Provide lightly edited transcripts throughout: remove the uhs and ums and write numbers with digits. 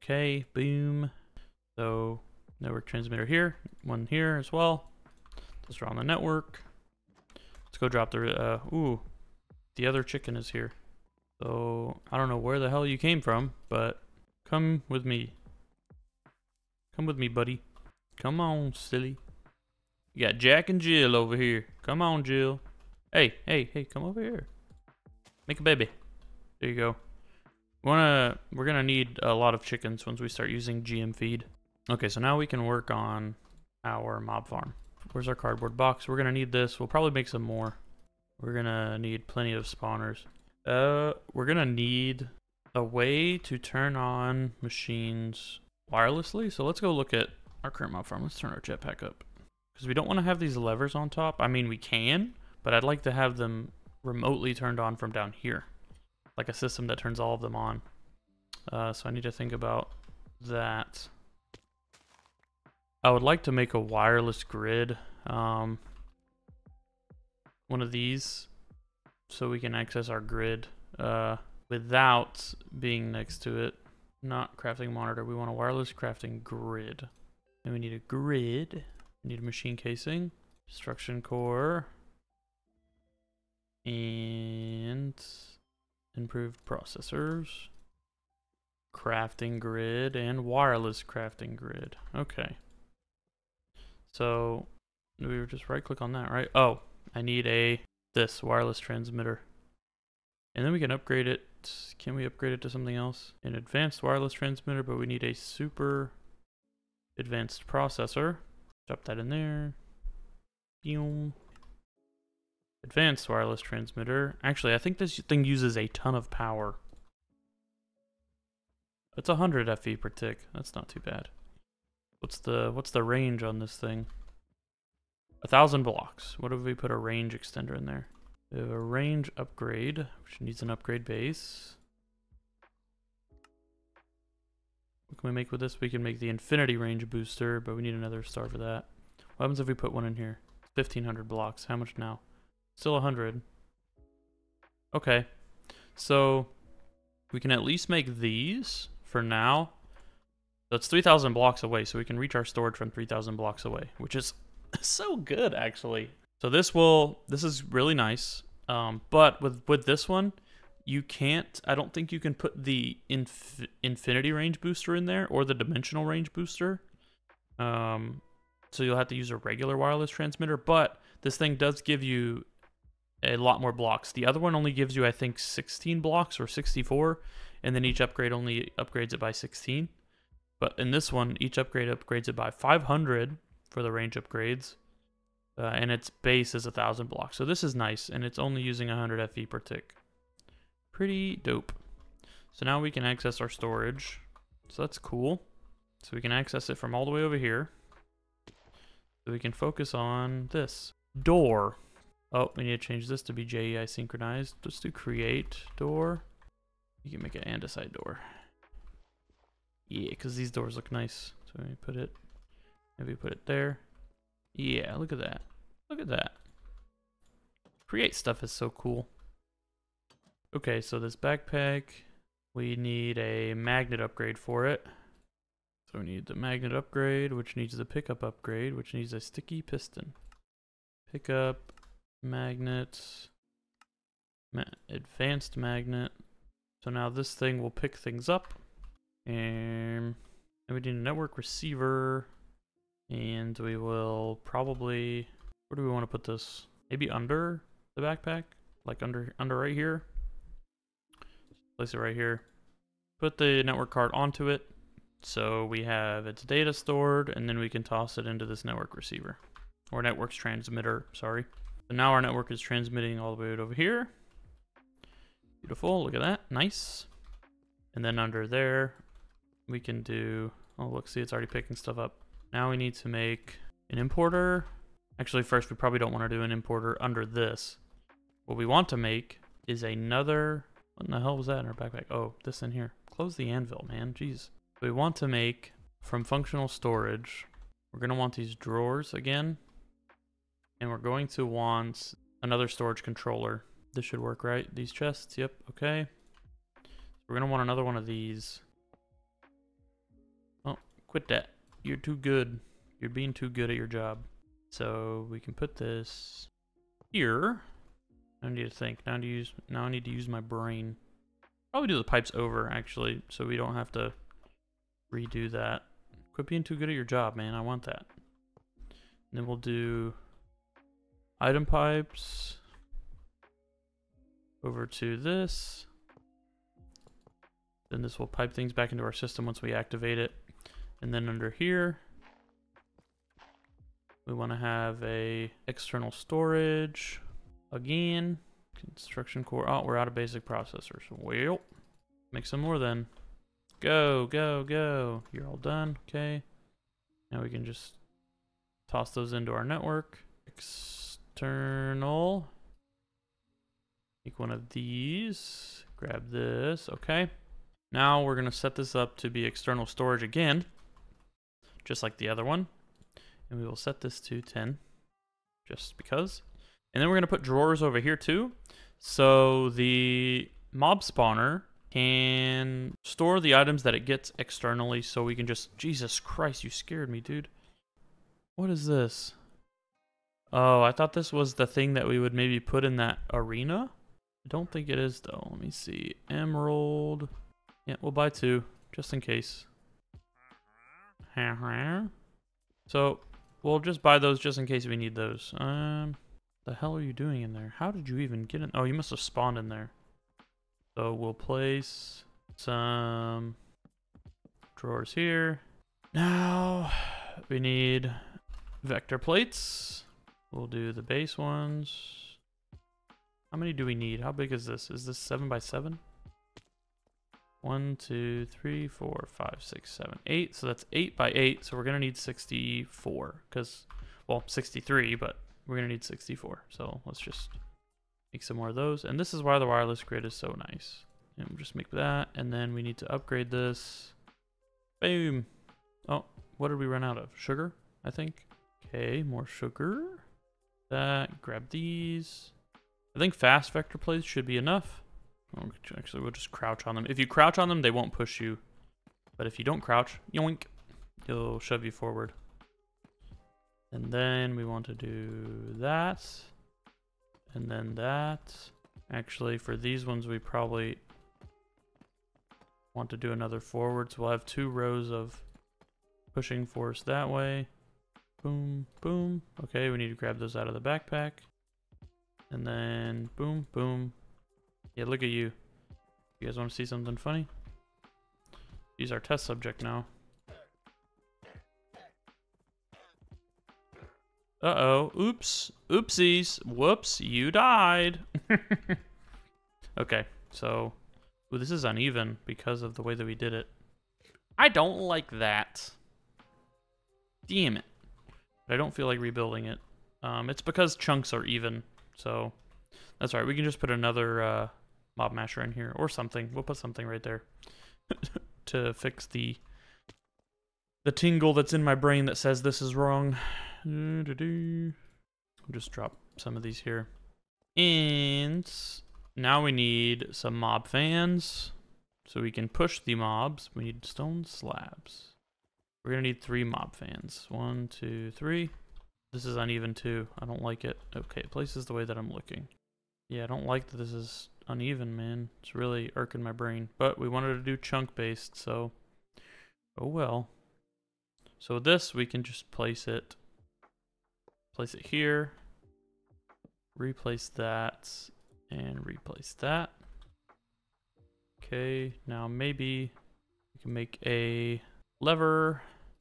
Okay, boom. So network transmitter here, one here as well. Those are on the network. Let's go drop the, ooh, the other chicken is here. So I don't know where the hell you came from, but come with me. Come with me, buddy. Come on, silly. You got Jack and Jill over here. Come on, Jill. Hey, hey, hey, come over here. Make a baby. There you go. We're gonna need a lot of chickens once we start using GM feed. Okay, so now we can work on our mob farm. Where's our cardboard box? We're gonna need this. We'll probably make some more. We're gonna need plenty of spawners. We're gonna need a way to turn on machines wirelessly. So let's go look at our current mob farm. Let's turn our jetpack up. Because we don't want to have these levers on top. I mean, we can, but I'd like to have them remotely turned on from down here. Like a system that turns all of them on. So I need to think about that. I would like to make a wireless grid. One of these. So we can access our grid without being next to it. Not crafting monitor. We want a wireless crafting grid. And we need a grid. We need a machine casing. Destruction core. And improved processors. Crafting grid and wireless crafting grid. Okay. So we would just right click on that, right? Oh, I need this wireless transmitter. And then we can upgrade it. Can we upgrade it to something else? An advanced wireless transmitter, but we need a super advanced processor. Drop that in there. Boom. Advanced wireless transmitter. Actually, I think this thing uses a ton of power. It's 100 FE per tick. That's not too bad. What's the range on this thing? 1,000 blocks. What if we put a range extender in there? We have a range upgrade, which needs an upgrade base. What can we make with this? We can make the infinity range booster, but we need another star for that. What happens if we put one in here? 1,500 blocks. How much now? Still 100. Okay. So we can at least make these for now. That's 3,000 blocks away, so we can reach our storage from 3,000 blocks away, which is so good, actually. So this is really nice, but with this one, you can't, I don't think you can put the infinity range booster in there, or the dimensional range booster. So you'll have to use a regular wireless transmitter, but this thing does give you a lot more blocks. The other one only gives you, I think, 16 blocks or 64, and then each upgrade only upgrades it by 16. But in this one, each upgrade upgrades it by 500 for the range upgrades. And its base is 1,000 blocks. So this is nice, and it's only using 100 FE per tick. Pretty dope. So now we can access our storage. So that's cool. So we can access it from all the way over here. So we can focus on this. Door. Oh, we need to change this to be JEI synchronized. Let's do create door. You can make an andesite door. Yeah, because these doors look nice. So we put it, maybe put it there. Yeah, look at that. Look at that. Create stuff is so cool. Okay, so this backpack, we need a magnet upgrade for it. So we need the magnet upgrade, which needs the pickup upgrade, which needs a sticky piston. Pickup, magnet, advanced magnet. So now this thing will pick things up. And we need a network receiver. And we will probably, where do we want to put this? Maybe under the backpack? Like under right here? Place it right here. Put the network card onto it. So we have its data stored, and then we can toss it into this network receiver. Or network's transmitter, sorry. So now our network is transmitting all the way over here. Beautiful, look at that, nice. And then under there, we can do, oh look, see it's already picking stuff up. Now we need to make an importer. Actually, first we probably don't want to do an importer under this. What we want to make is another, what in the hell was that in our backpack? Oh, this in here. Close the anvil, man, jeez. We want to make, from functional storage, we're going to want these drawers again. And we're going to want another storage controller. This should work, right? These chests, yep, okay. We're going to want another one of these. Quit that. You're too good. You're being too good at your job. So we can put this here. I need to think. Now I need to use my brain. Probably do the pipes over, actually, so we don't have to redo that. Quit being too good at your job, man. I want that. And then we'll do item pipes over to this. Then this will pipe things back into our system once we activate it. And then under here, we want to have a external storage again. Construction core. Oh, we're out of basic processors. Well, make some more then. Go, go, go. You're all done. Okay. Now we can just toss those into our network. External. Make one of these. Grab this. Okay. Now we're going to set this up to be external storage again, just like the other one. And we will set this to 10, just because. And then we're going to put drawers over here too. So the mob spawner can store the items that it gets externally, so we can just... Jesus Christ, you scared me, dude. What is this? Oh, I thought this was the thing that we would maybe put in that arena. I don't think it is, though. Let me see. Emerald. Yeah, we'll buy 2, just in case. So, we'll just buy those just in case we need those. The hell are you doing in there? How did you even get in? Oh, you must have spawned in there. So we'll place some drawers here. Now we need vector plates. We'll do the base ones. How many do we need? How big is this? Is this 7 by 7? 1, 2, 3, 4, 5, 6, 7, 8. So that's 8 by 8. So we're going to need 64 because, well, 63, but we're going to need 64. So let's just make some more of those. And this is why the wireless grid is so nice. And we'll just make that. And then we need to upgrade this. Boom. Oh, what did we run out of? Sugar, I think. Okay, more sugar. That, grab these. I think fast vector plates should be enough. Oh, actually, we'll just crouch on them. If you crouch on them, they won't push you. But if you don't crouch, yoink, it'll shove you forward. And then we want to do that. And then that. Actually, for these ones, we probably want to do another forward. So we'll have 2 rows of pushing force that way. Boom, boom. Okay, we need to grab those out of the backpack. And then boom, boom. Yeah, look at you. You guys want to see something funny? He's our test subject now. Uh-oh. Oops. Oopsies. Whoops. You died. Okay, so... Ooh, this is uneven because of the way that we did it. I don't like that. Damn it. But I don't feel like rebuilding it. It's because chunks are even, so... That's all right. We can just put another mob masher in here or something. We'll put something right there to fix the tingle that's in my brain that says this is wrong. I'll just drop some of these here. And now we need some mob fans so we can push the mobs. We need stone slabs. We're going to need 3 mob fans. 1, 2, 3. This is uneven too. I don't like it. Okay, it places the way that I'm looking. Yeah, I don't like that this is uneven, man. It's really irking my brain. But we wanted to do chunk-based, so... Oh well. So this, we can just place it here. Replace that. And replace that. Okay, now maybe we can make a lever.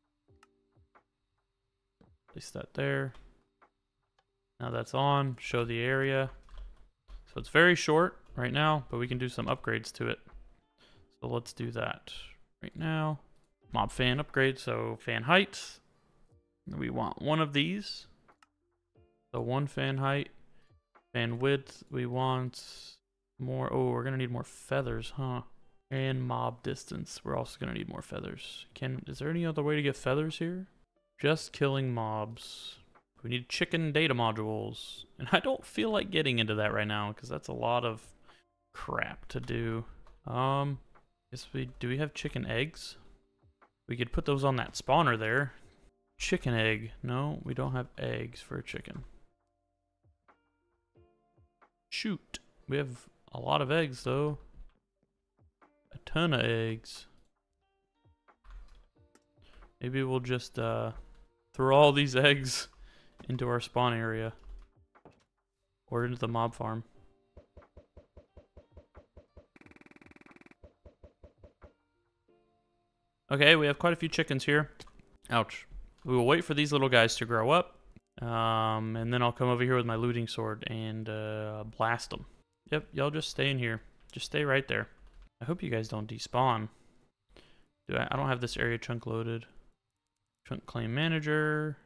Place that there. Now that's on. Show the area. So it's very short right now, but we can do some upgrades to it. So let's do that right now. Mob fan upgrade, so fan height. We want 1 of these. So 1 fan height. Fan width, we want more. Oh, we're gonna need more feathers, huh? And mob distance, we're also gonna need more feathers. Is there any other way to get feathers here? Just killing mobs. We need chicken data modules. And I don't feel like getting into that right now because that's a lot of crap to do. Do we have chicken eggs? We could put those on that spawner there. Chicken egg. No, we don't have eggs for a chicken. Shoot. We have a lot of eggs, though. A ton of eggs. Maybe we'll just throw all these eggs into our spawn area. Or into the mob farm. Okay, we have quite a few chickens here. Ouch. We will wait for these little guys to grow up. And then I'll come over here with my looting sword and blast them. Yep, y'all just stay in here. Just stay right there. I hope you guys don't despawn. I don't have this area chunk loaded. Chunk claim manager.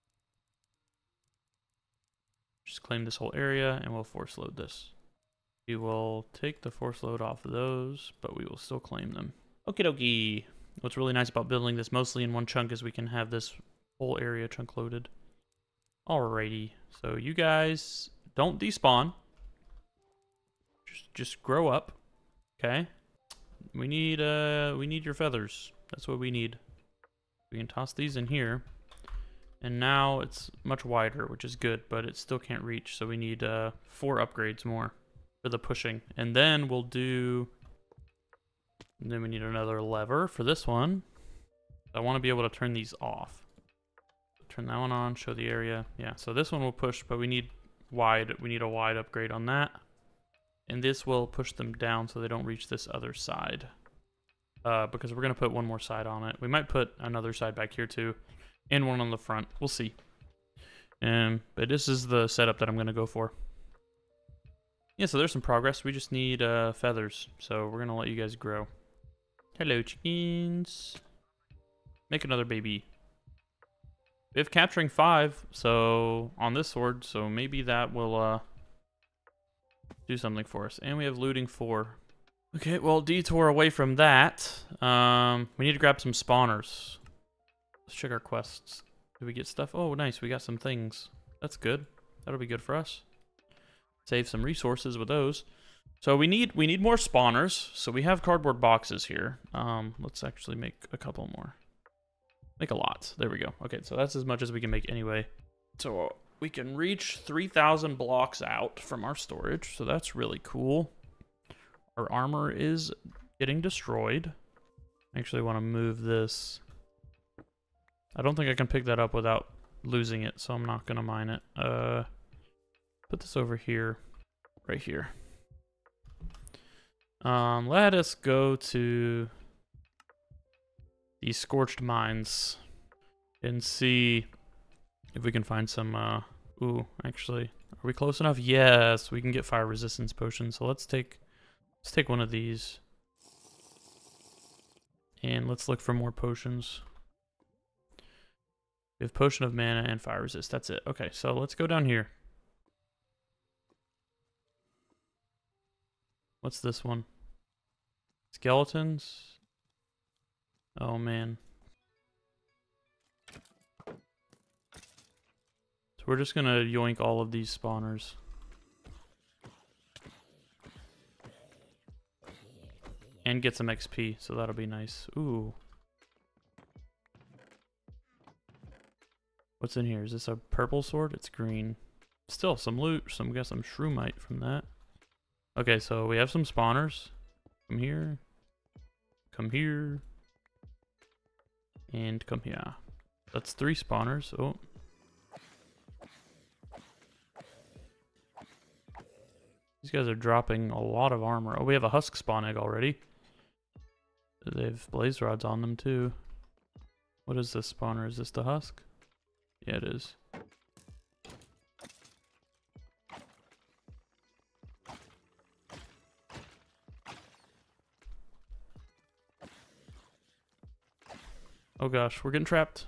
Just claim this whole area and we'll force load this. We will take the force load off of those, but we will still claim them. Okie dokie. What's really nice about building this mostly in one chunk is we can have this whole area chunk loaded. Alrighty. So you guys don't despawn. Just grow up. Okay? We need your feathers. That's what we need. We can toss these in here. And now it's much wider, which is good, but it still can't reach, so we need 4 upgrades more for the pushing. And then we'll do... And then we need another lever for this one. I want to be able to turn these off. Turn that one on, show the area. Yeah, so this one will push, but we need wide. We need a wide upgrade on that. And this will push them down so they don't reach this other side. Because we're going to put one more side on it. We might put another side back here too. And one on the front. We'll see. But this is the setup that I'm going to go for. Yeah, so there's some progress. We just need feathers. So we're going to let you guys grow. Hello, chickens. Make another baby. We have capturing 5, so on this sword, so maybe that will do something for us. And we have looting 4. Okay, well, detour away from that. We need to grab some spawners. Let's check our quests. Did we get stuff? Oh, nice. We got some things. That's good. That'll be good for us. Save some resources with those. So we need more spawners. So we have cardboard boxes here. Let's actually make a couple more. Make a lot. There we go. Okay, so that's as much as we can make anyway. So we can reach 3,000 blocks out from our storage. So that's really cool. Our armor is getting destroyed. I actually want to move this. I don't think I can pick that up without losing it, so I'm not going to mine it. Put this over here. Right here. Let us go to these Scorched Mines and see if we can find some, ooh, actually, are we close enough? Yes, we can get fire resistance potions, so let's take one of these. And let's look for more potions. We have potion of mana and fire resist, that's it. Okay, so let's go down here. What's this one? Skeletons? Oh man. So we're just gonna yoink all of these spawners. And get some XP, so that'll be nice. Ooh. What's in here? Is this a purple sword? It's green. Still some loot. We got some shroomite from that. Okay, so we have some spawners. Come here. Come here. And come here. That's 3 spawners. Oh. These guys are dropping a lot of armor. Oh, we have a husk spawn egg already. They have blaze rods on them too. What is this spawner? Is this the husk? Yeah, it is. Oh gosh, we're getting trapped.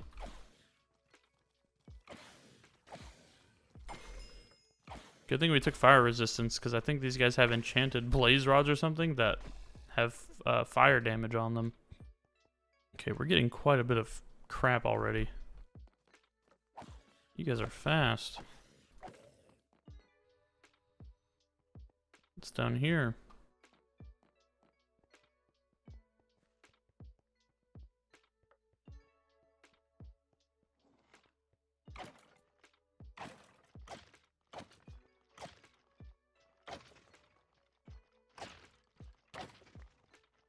Good thing we took fire resistance, because I think these guys have enchanted blaze rods or something that have fire damage on them. Okay, we're getting quite a bit of crap already. You guys are fast. What's down here?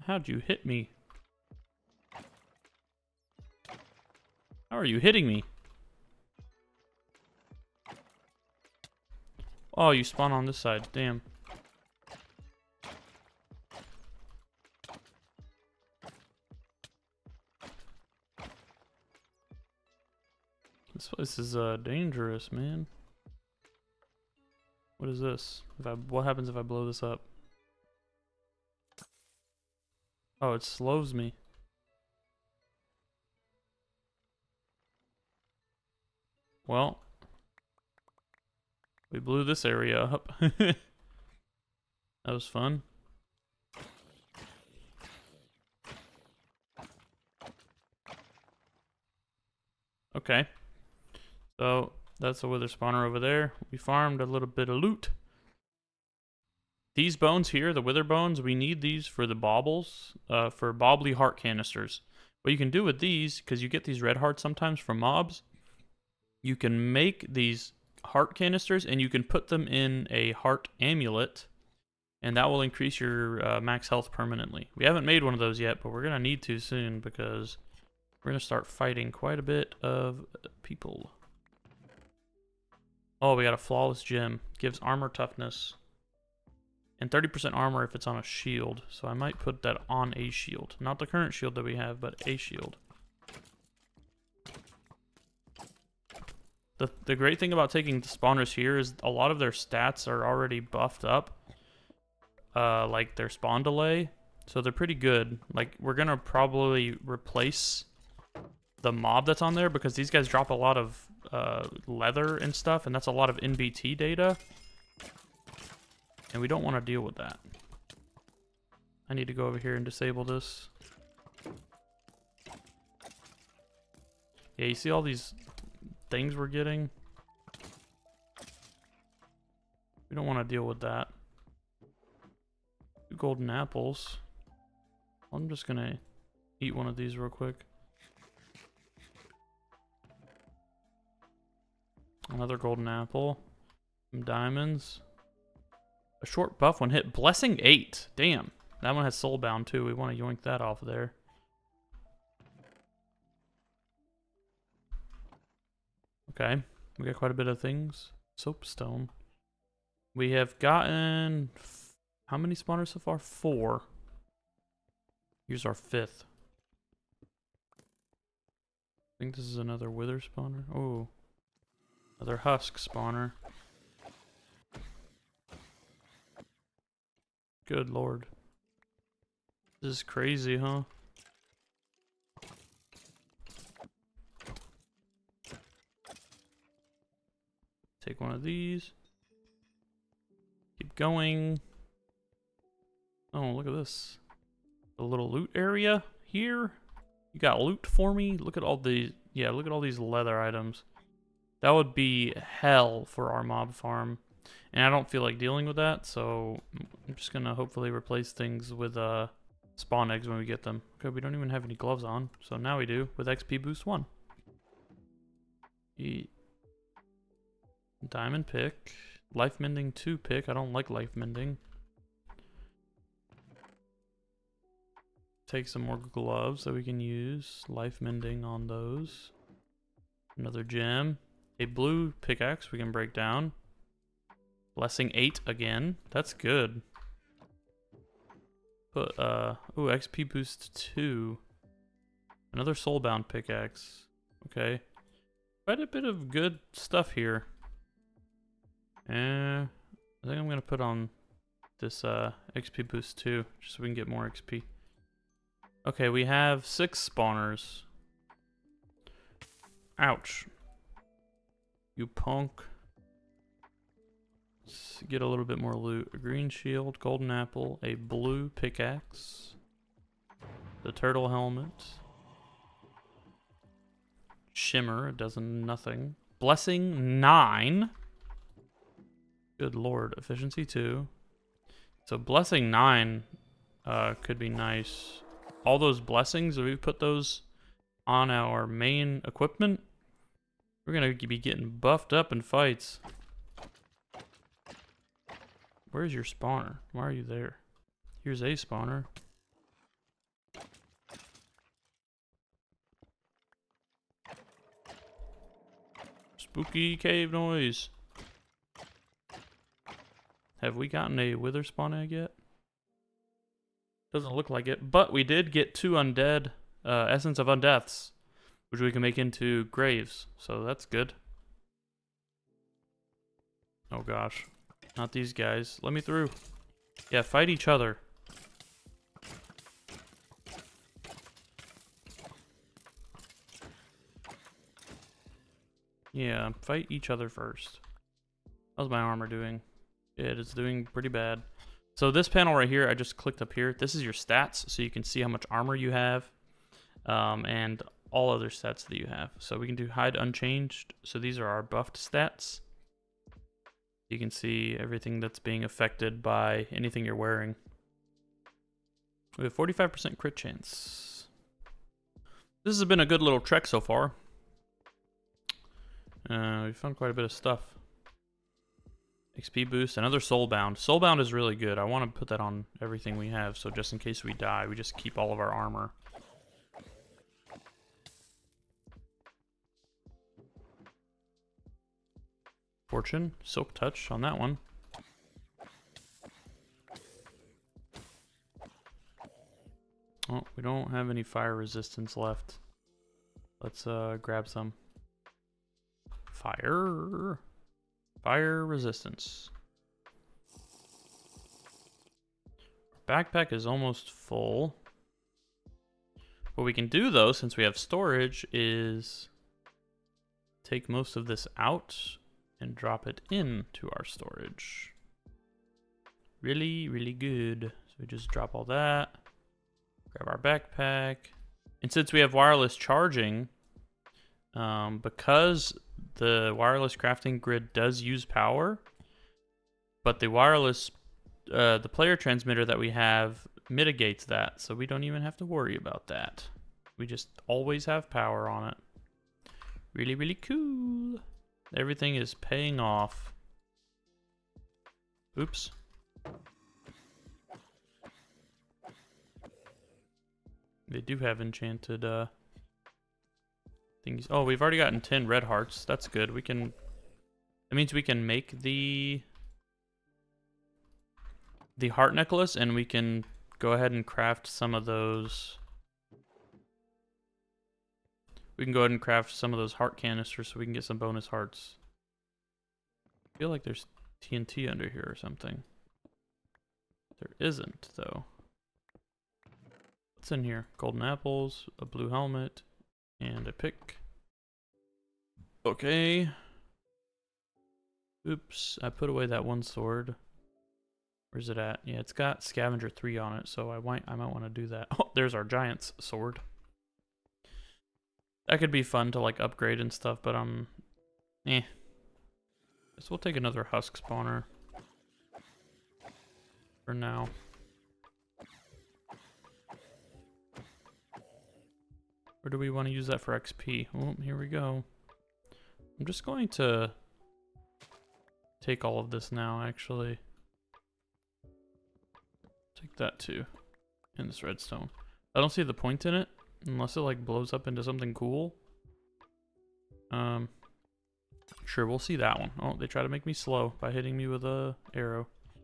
How'd you hit me? How are you hitting me? Oh, you spawn on this side. Damn. This place is dangerous, man. What is this? What happens if I blow this up? Oh, it slows me. Well, we blew this area up. That was fun. Okay. So, that's a wither spawner over there. We farmed a little bit of loot. These bones here, the wither bones, we need these for the baubles, for bobbly heart canisters. What you can do with these, because you get these red hearts sometimes from mobs, you can make these heart canisters and you can put them in a heart amulet, and that will increase your max health permanently. We haven't made one of those yet, but we're going to need to soon because we're going to start fighting quite a bit of people. Oh, we got a flawless gem. Gives armor toughness. And 30% armor if it's on a shield. So I might put that on a shield. Not the current shield that we have, but a shield. The great thing about taking the spawners here is a lot of their stats are already buffed up. Like their spawn delay. So they're pretty good. Like, we're going to probably replace the mob that's on there because these guys drop a lot of leather and stuff. And that's a lot of NBT data. And we don't want to deal with that. I need to go over here and disable this. Yeah, you see all these things we're getting? We don't want to deal with that. 2 golden apples. I'm just going to eat one of these real quick. Another golden apple. Some diamonds. A short buff when hit. Blessing 8. Damn. That one has soulbound too. We want to yoink that off there. Okay. We got quite a bit of things. Soapstone. We have gotten... how many spawners so far? 4. Here's our 5th. I think this is another wither spawner. Oh. Another husk spawner. Good lord. This is crazy, huh? Take one of these. Keep going. Oh, look at this. A little loot area here. You got loot for me? Look at all these. Yeah, look at all these leather items. That would be hell for our mob farm. And I don't feel like dealing with that, so I'm just gonna hopefully replace things with spawn eggs when we get them. Okay, we don't even have any gloves on, so now we do with XP boost 1. Diamond pick. Life mending 2 pick. I don't like life mending. Take some more gloves that we can use. Life mending on those. Another gem. A blue pickaxe we can break down. Blessing 8 again. That's good. Put, ooh, XP boost 2. Another soulbound pickaxe. Okay. Quite a bit of good stuff here. I think I'm going to put on this, XP boost 2, just so we can get more XP. Okay, we have 6 spawners. Ouch. You punk. Let's get a little bit more loot. A green shield, golden apple, a blue pickaxe, the turtle helmet, shimmer, it does nothing. Blessing 9. Good lord, efficiency 2. So blessing 9 could be nice. All those blessings, if we put those on our main equipment, we're gonna be getting buffed up in fights. Where's your spawner? Why are you there? Here's a spawner. Spooky cave noise. Have we gotten a wither spawn egg yet? Doesn't look like it, but we did get 2 undead, essence of undeaths, which we can make into graves, so that's good. Oh gosh, not these guys. Let me through. Yeah, fight each other. Yeah, fight each other first. How's my armor doing? It is doing pretty bad. So this panel right here, I just clicked up here. This is your stats, so you can see how much armor you have, and all other stats that you have. So we can do hide unchanged. So these are our buffed stats. You can see everything that's being affected by anything you're wearing. We have 45% crit chance. This has been a good little trek so far. We found quite a bit of stuff. XP boost, another soulbound. Soulbound is really good. I want to put that on everything we have, so just in case we die, we just keep all of our armor. Fortune, silk touch on that one. Oh, we don't have any fire resistance left. Let's grab some. Fire resistance. Backpack is almost full. What we can do though, since we have storage, is take most of this out and drop it into our storage. Really, really good. So we just drop all that, grab our backpack. And since we have wireless charging, because the wireless crafting grid does use power, but the wireless, the player transmitter that we have mitigates that, so we don't even have to worry about that. We just always have power on it. Really, really cool. Everything is paying off. Oops. They do have enchanted things. Oh, we've already gotten 10 red hearts. That's good. We can... That means we can make the heart necklace, and we can go ahead and craft some of those. We can go ahead and craft some of those heart canisters so we can get some bonus hearts. I feel like there's TNT under here or something. There isn't, though. What's in here? Golden apples, a blue helmet, and a pick. Okay. Oops, I put away that one sword. Where's it at? Yeah, it's got Scavenger 3 on it, so I might want to do that. Oh, there's our giant's sword. That could be fun to like upgrade and stuff, but guess we'll take another husk spawner for now. Or do we want to use that for XP? Oh, here we go. I'm just going to take all of this now, actually. Take that too. And this redstone. I don't see the point in it, unless it like blows up into something cool. Sure, we'll see that one. Oh, they try to make me slow by hitting me with a arrow.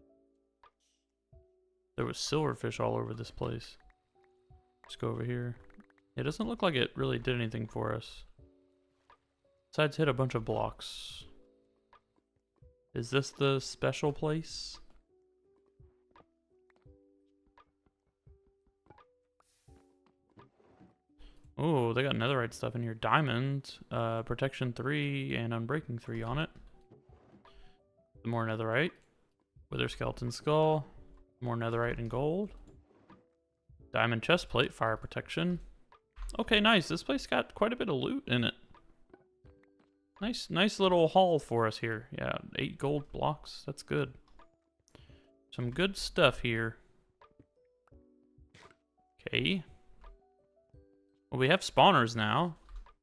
There was silverfish all over this place. Let's go over here. It doesn't look like it really did anything for us. Besides hit a bunch of blocks. Is this the special place? Oh, they got netherite stuff in here. Diamond, protection 3 and unbreaking 3 on it. Some more netherite. Wither skeleton skull. More netherite and gold. Diamond chest plate, fire protection. Okay, nice. This place got quite a bit of loot in it. Nice little haul for us here. Yeah, 8 gold blocks. That's good. Some good stuff here. Okay. Well, we have spawners now.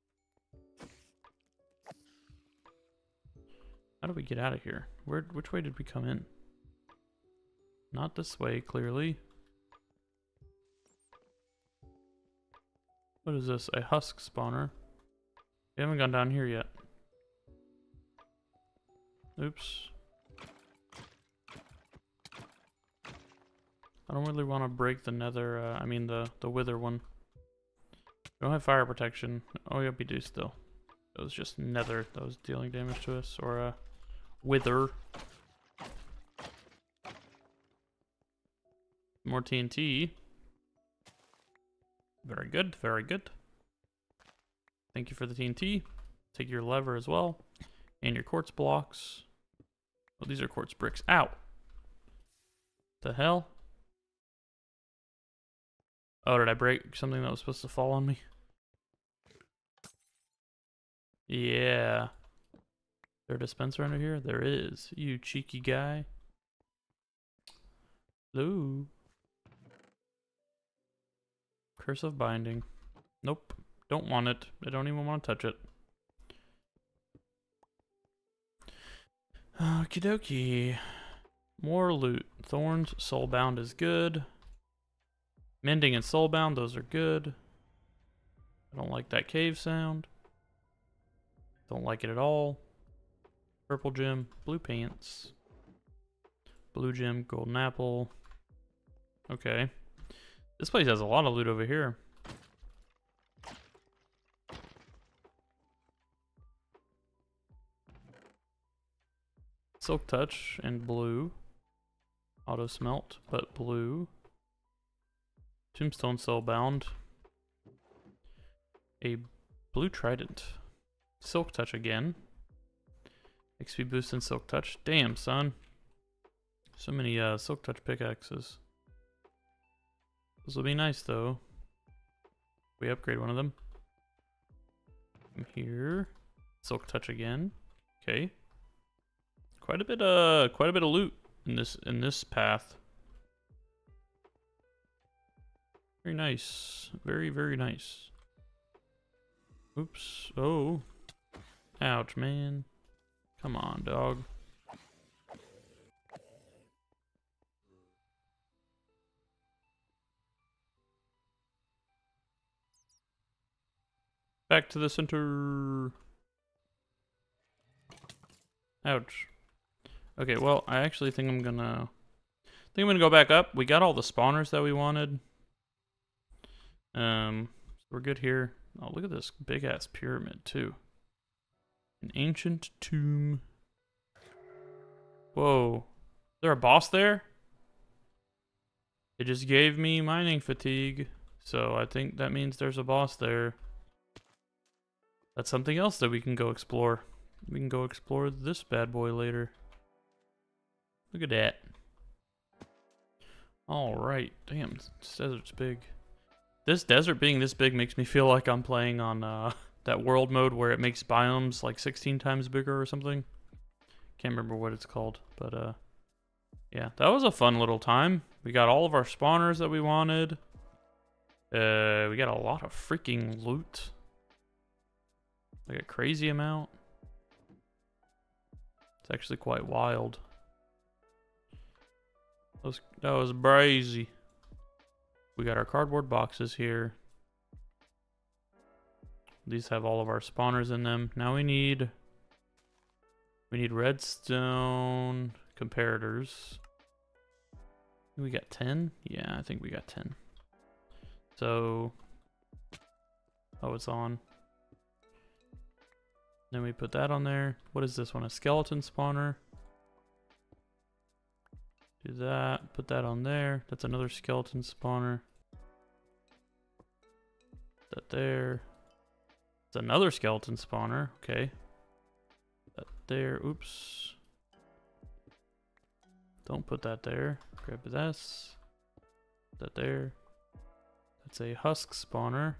How do we get out of here? Which way did we come in? Not this way, clearly. What is this? A husk spawner. We haven't gone down here yet. Oops. I don't really want to break the nether, I mean the wither one. We don't have fire protection. Oh, yeah, we do still. It was just nether that was dealing damage to us, or wither. More TNT. Very good, very good. Thank you for the TNT. Take your lever as well. And your quartz blocks. Oh, these are quartz bricks. Ow! The hell? Oh, did I break something that was supposed to fall on me? Yeah. Is there a dispenser under here? There is. You cheeky guy. Hello. Curse of binding. Nope. Don't want it. I don't even want to touch it. Okie dokie. More loot. Thorns, soulbound is good. Mending and soulbound, those are good. I don't like that cave sound. Don't like it at all. Purple gem, blue pants. Blue gem, golden apple. Okay. This place has a lot of loot over here. Silk touch and blue. Auto smelt, but blue. Tombstone soulbound. A blue trident. Silk touch again. XP boost and silk touch. Damn, son. So many silk touch pickaxes. This will be nice though. We upgrade one of them. From here. Silk touch again. Okay. Quite a bit of loot in this path. Very nice. Very, very nice. Oops. Oh. Ouch, man. Come on, dog. Back to the center. Ouch. Okay, well, I actually think I'm gonna go back up. We got all the spawners that we wanted. We're good here. Oh, look at this big ass pyramid too. An ancient tomb. Whoa. Is there a boss there? It just gave me mining fatigue. So I think that means there's a boss there. That's something else that we can go explore. We can go explore this bad boy later. Look at that. Alright. Damn, this desert's big. This desert being this big makes me feel like I'm playing on that world mode where it makes biomes like 16 times bigger or something. Can't remember what it's called, but yeah, that was a fun little time. We got all of our spawners that we wanted. We got a lot of freaking loot. Like a crazy amount. It's actually quite wild. That was brazy. We got our cardboard boxes here. These have all of our spawners in them. Now we need redstone comparators. We got 10? Yeah, I think we got 10. So, oh, it's on. Then we put that on there. What is this one? A skeleton spawner. Do that. Put that on there. That's another skeleton spawner. That there. It's another skeleton spawner. Okay. That there. Oops. Don't put that there. Grab this. That there. That's a husk spawner.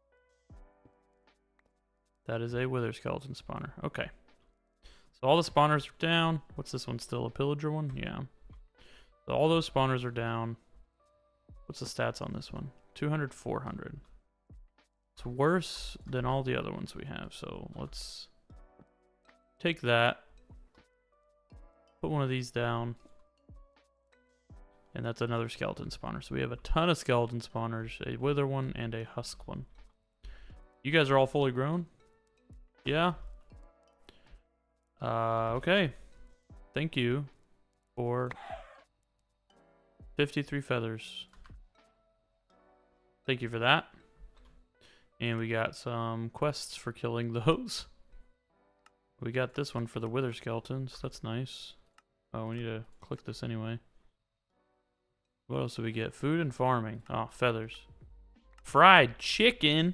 That is a wither skeleton spawner. Okay. So all the spawners are down. What's this one still? A pillager one? Yeah. So all those spawners are down. What's the stats on this one? 200, 400. It's worse than all the other ones we have. So let's take that. Put one of these down. And that's another skeleton spawner. So we have a ton of skeleton spawners. A wither one and a husk one. You guys are all fully grown? Yeah? Okay. thank you for 53 feathers. Thank you for that. And we got some quests for killing those. We got this one for the wither skeletons. That's nice. Oh, we need to click this anyway. What else do we get? Food and farming. Oh, feathers. Fried chicken.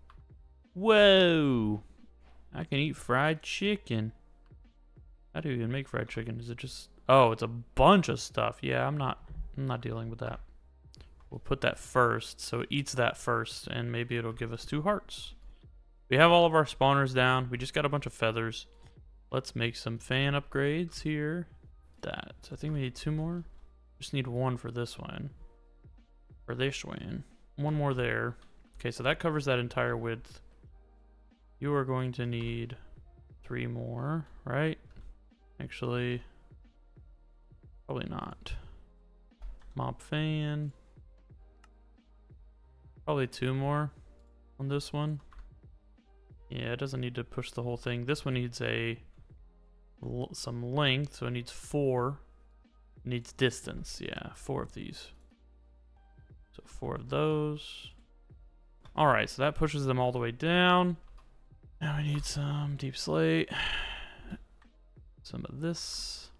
Whoa. I can eat fried chicken. How do you even make fried chicken? Is it just... Oh, it's a bunch of stuff. Yeah, I'm not dealing with that. We'll put that first, so it eats that first, and maybe it'll give us 2 hearts. We have all of our spawners down. We just got a bunch of feathers. Let's make some fan upgrades here. That. I think we need 2 more. Just need 1 for this one. For this one. 1 more there. Okay, so that covers that entire width. You are going to need 3 more, right? Actually, probably not. Mob fan. Probably 2 more on this one. Yeah, it doesn't need to push the whole thing. This one needs some length, so it needs 4. It needs distance, yeah, 4 of these. So 4 of those. Alright, so that pushes them all the way down. Now we need some deep slate. Some of this.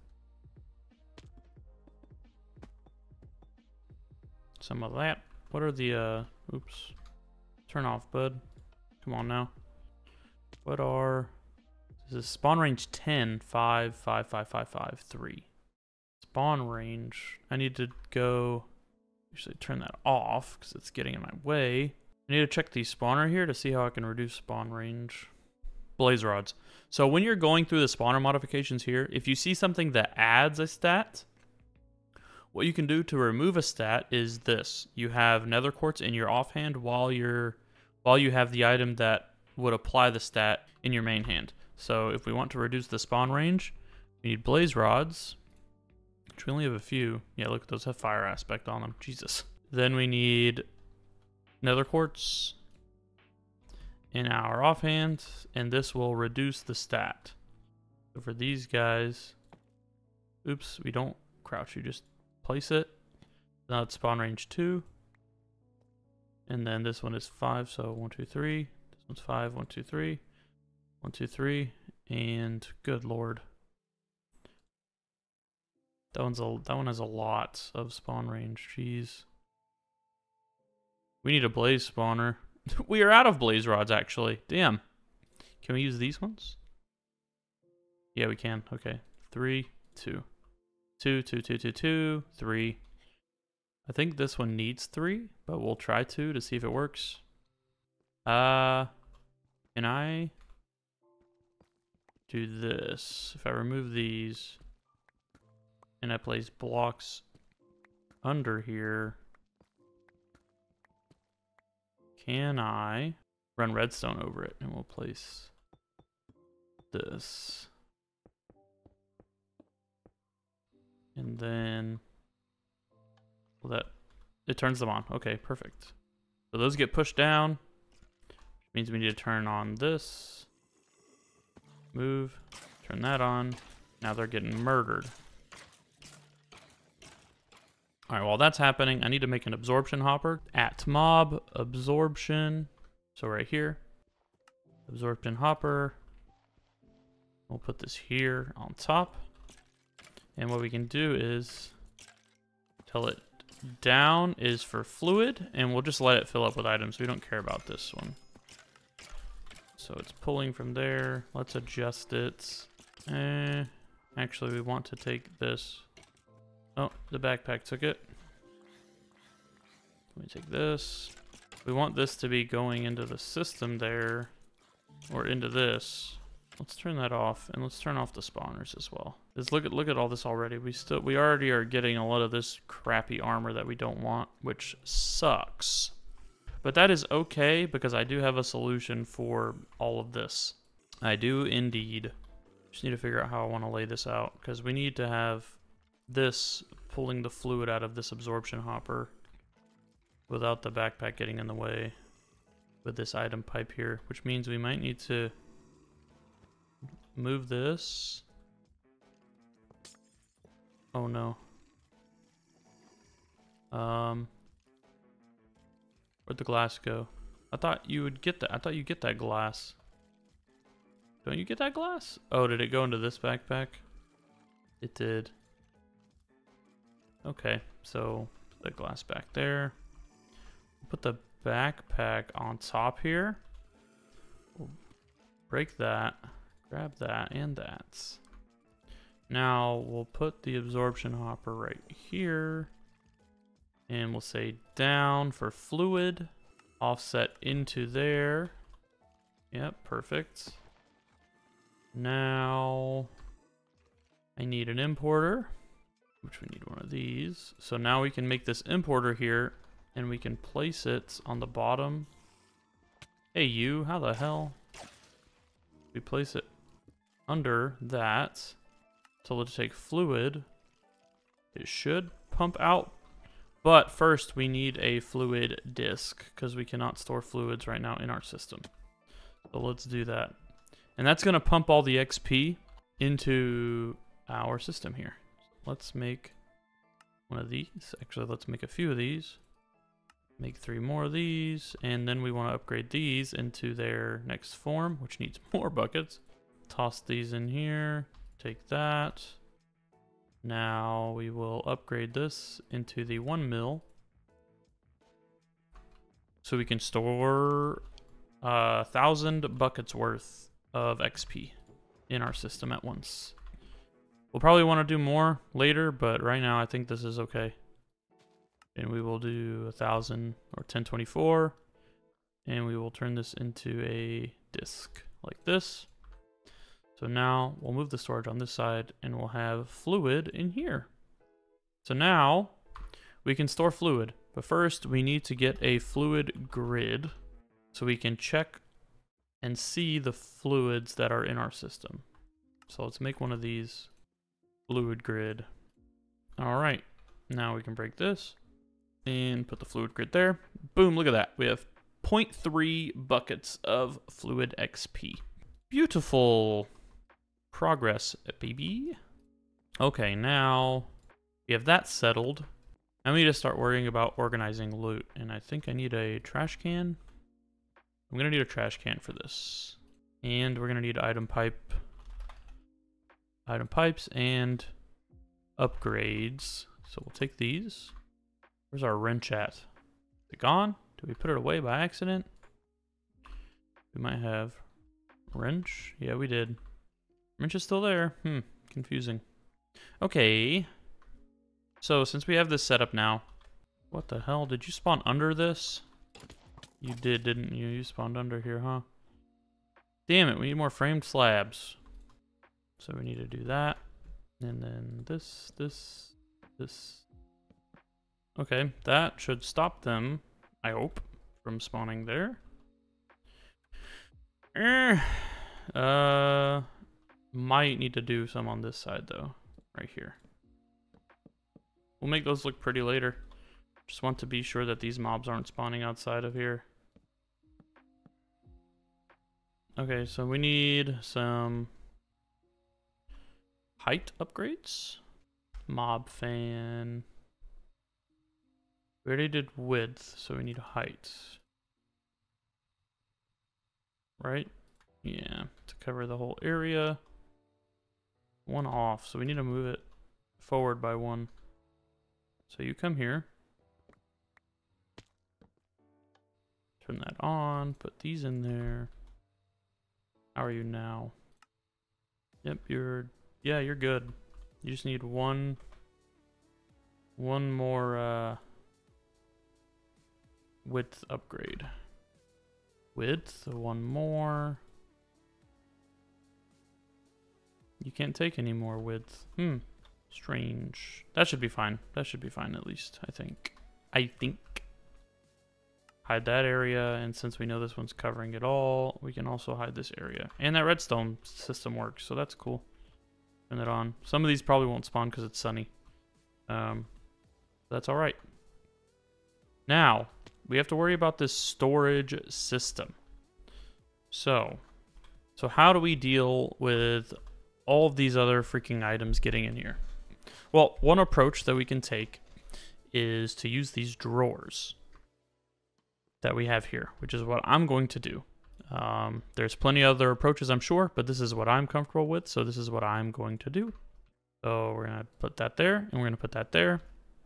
Some of that. What are the, oops. Turn off, bud. Come on now. What are... This is spawn range 10, 5, 5, 5, 5, 5, 3. Spawn range. I need to go... Actually turn that off, because it's getting in my way. I need to check the spawner here to see how I can reduce spawn range. Blaze rods. So when you're going through the spawner modifications here, if you see something that adds a stat, what you can do to remove a stat is this. You have nether quartz in your offhand while you have the item that would apply the stat in your main hand. So if we want to reduce the spawn range, we need blaze rods, which we only have a few. Yeah, look, those have fire aspect on them. Jesus. Then we need nether quartz in our offhand, and this will reduce the stat. So for these guys, oops, we don't crouch, you just place it. Now it's spawn range 2. And then this one is 5, so 1, 2, 3. This one's 5, 1, 2, 3. 1, 2, 3. And good lord. That one has a lot of spawn range. Jeez. We need a blaze spawner. We are out of blaze rods, actually. Damn. Can we use these ones? Yeah, we can. Okay. 3, 2. 2, 2, 2, 2, 2, 3. I think this one needs 3, but we'll try 2 to see if it works. Can I do this? If I remove these and I place blocks under here, can I run redstone over it? And we'll place this. And then it turns them on. Okay, perfect. So those get pushed down, which means we need to turn on this. Move, turn that on. Now they're getting murdered. All right, while that's happening, I need to make an absorption hopper. At mob absorption. So right here, absorption hopper. We'll put this here on top. And what we can do is tell it down is for fluid, and we'll just let it fill up with items. We don't care about this one. So it's pulling from there. Let's adjust it. Actually, we want to take this. Oh, the backpack took it. Let me take this. We want this to be going into the system there, or into this. Let's turn that off, and let's turn off the spawners as well. Just look at all this already. We already are getting a lot of this crappy armor that we don't want, which sucks. But that is okay, because I do have a solution for all of this. I do indeed. Just need to figure out how I want to lay this out, because we need to have this pulling the fluid out of this absorption hopper without the backpack getting in the way with this item pipe here, which means we might need to move this Oh no. Where'd the glass go? I thought you would get that. I thought you get that glass. Don't you get that glass? Oh, did it go into this backpack? It did. Okay, so put the glass back there. Put the backpack on top here. We'll break that. Grab that and that. Now we'll put the absorption hopper right here. And we'll say down for fluid. Offset into there. Yep, perfect. Now I need an importer, which we need one of these. So now we can make this importer here and we can place it on the bottom. Hey you, how the hell? We place it under that. So let's take fluid. It should pump out. But first we need a fluid disk because we cannot store fluids right now in our system. So let's do that. And that's going to pump all the XP into our system here. Let's make one of these. Actually, let's make a few of these. Make 3 more of these. And then we want to upgrade these into their next form, which needs more buckets. Toss these in here. Take that. Now we will upgrade this into the 1 mil. So we can store 1,000 buckets worth of XP in our system at once. We'll probably want to do more later, but right now I think this is okay. And we will do 1,000 or 1024. And we will turn this into a disk like this. So now we'll move the storage on this side and we'll have fluid in here. So now we can store fluid, but first we need to get a fluid grid so we can check and see the fluids that are in our system. So let's make one of these fluid grid. All right, now we can break this and put the fluid grid there. Boom, look at that. We have 0.3 buckets of fluid XP. Beautiful. Progress, baby. Okay, now we have that settled. Now we need to start worrying about organizing loot. And I think I need a trash can. I'm going to need a trash can for this. And we're going to need item pipe. Item pipes and upgrades. So we'll take these. Where's our wrench at? Is it gone? Did we put it away by accident? We might have wrench. Yeah, we did. Wrench is still there. Confusing. Okay. So since we have this set up now, what the hell? Did you spawn under this? You did, didn't you? You spawned under here, huh? Damn it, we need more framed slabs. So we need to do that. And then this. Okay, that should stop them, I hope, from spawning there. Might need to do some on this side though, right here. We'll make those look pretty later. Just want to be sure that these mobs aren't spawning outside of here. Okay, so we need some height upgrades. Mob fan. We already did width, so we need height. Right? Yeah, to cover the whole area. 1 off, so we need to move it forward by 1. So you come here. Turn that on, put these in there. How are you now? Yep, you're good. You just need one more width upgrade. Width, 1 more. You can't take any more width. Strange. That should be fine. That should be fine at least, I think. Hide that area, and since we know this one's covering it all, we can also hide this area. And that redstone system works, so that's cool. Turn it on. Some of these probably won't spawn because it's sunny. That's alright. Now, we have to worry about this storage system. So how do we deal with all of these other freaking items getting in here? Well, one approach that we can take is to use these drawers that we have here, which is what I'm going to do. There's plenty of other approaches, I'm sure, but this is what I'm comfortable with, so this is what I'm going to do. So we're going to put that there, and we're going to put that there.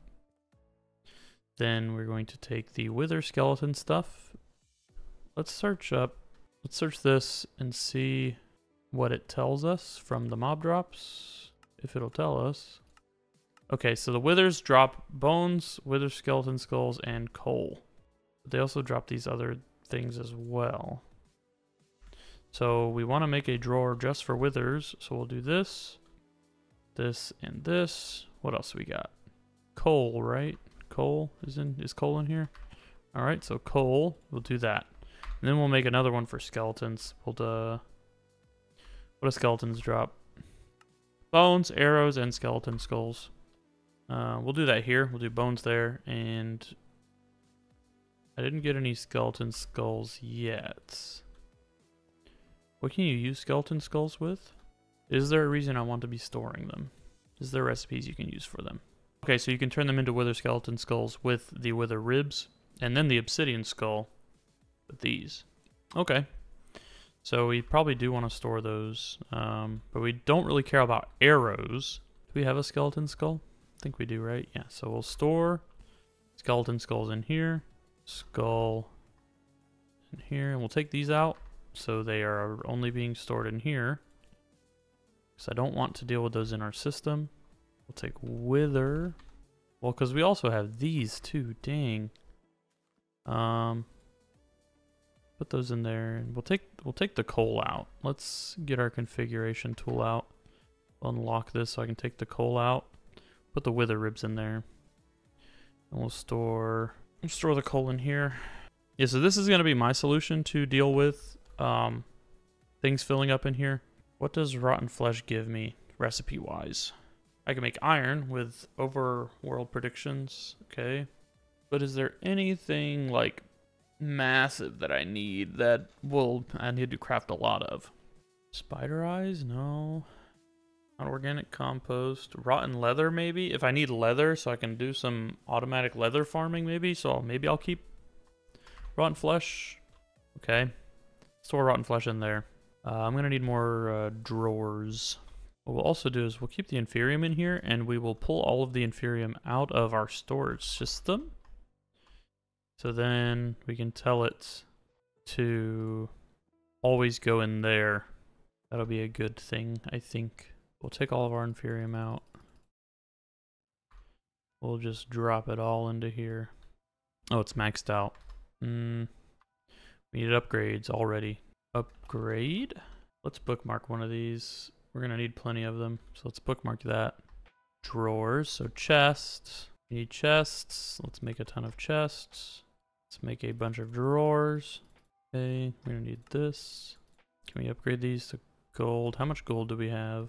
Then we're going to take the wither skeleton stuff. Let's search this and see what it tells us from the mob drops, if it'll tell us. Okay, so the withers drop bones, wither skeleton skulls, and coal. But they also drop these other things as well. So we want to make a drawer just for withers, so we'll do this, this, and this. What else we got? Coal, right? Coal is coal in here? All right, so coal, we'll do that. And then we'll make another one for skeletons. We'll what do skeletons drop? Bones, arrows, and skeleton skulls. We'll do that here. We'll do bones there, and I didn't get any skeleton skulls yet. What can you use skeleton skulls with? Is there a reason I want to be storing them? Is there recipes you can use for them? Okay, so you can turn them into wither skeleton skulls with the wither ribs, and then the obsidian skull with these. Okay. So we probably do want to store those, but we don't really care about arrows. Do we have a skeleton skull? I think we do, right? Yeah, so we'll store skeleton skulls in here, skull in here, and we'll take these out so they are only being stored in here, because I don't want to deal with those in our system. We'll take wither. Well, because we also have these too, dang. Put those in there, and we'll take the coal out. Let's get our configuration tool out. Unlock this so I can take the coal out. Put the wither ribs in there. And we'll store the coal in here. Yeah, so this is going to be my solution to deal with things filling up in here. What does rotten flesh give me recipe-wise? I can make iron with overworld predictions. Okay. But is there anything like massive that I need that I need to craft a lot of? Spider eyes? No. Not organic compost. Rotten leather, maybe? If I need leather so I can do some automatic leather farming, maybe. So maybe I'll keep rotten flesh. Okay. Store rotten flesh in there. I'm going to need more drawers. What we'll also do is we'll keep the inferium in here, and we will pull all of the inferium out of our storage system. So then we can tell it to always go in there. That'll be a good thing, I think. We'll take all of our inferium out. We'll just drop it all into here. Oh, it's maxed out. We need upgrades already. Upgrade? Let's bookmark one of these. We're gonna need plenty of them, so let's bookmark that. Drawers, so chests. We need chests. Let's make a ton of chests. Let's make a bunch of drawers. Okay, we're gonna need this. Can we upgrade these to gold? How much gold do we have?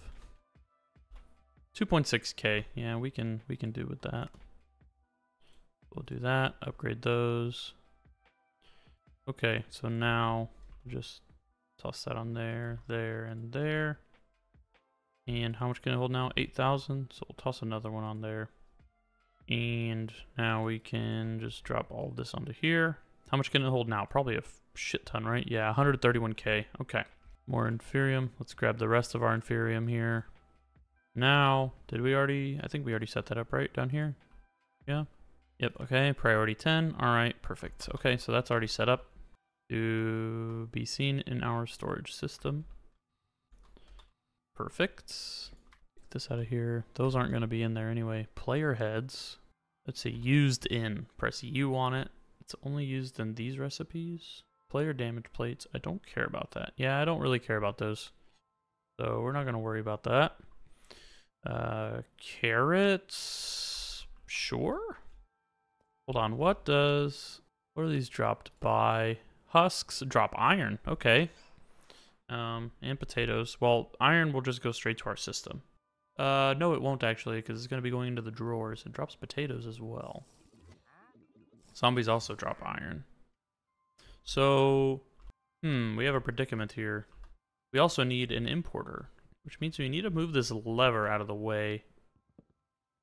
2.6k. Yeah, we can do with that. We'll do that. Upgrade those. Okay, so now just toss that on there, there, and there. And how much can it hold now? 8,000. So we'll toss another one on there. And now we can just drop all of this onto here. How much can it hold now? Probably a shit ton, right? Yeah, 131k. Okay. More inferium. Let's grab the rest of our inferium here. Now, I think we already set that up, right? Down here? Yeah. Yep, okay. Priority 10. All right, perfect. Okay, so that's already set up to be seen in our storage system. Perfect. Get this out of here. Those aren't going to be in there anyway. Player heads. Let's see. Used in. Press U on it. It's only used in these recipes. Player damage plates. I don't care about that. Yeah, I don't really care about those. So we're not going to worry about that. Carrots. Sure. Hold on. What are these dropped by? Husks drop iron. Okay. And potatoes. Well, iron will just go straight to our system. No, it won't actually, because it's going to be going into the drawers. It drops potatoes as well. Zombies also drop iron. So, we have a predicament here. We also need an importer, which means we need to move this lever out of the way.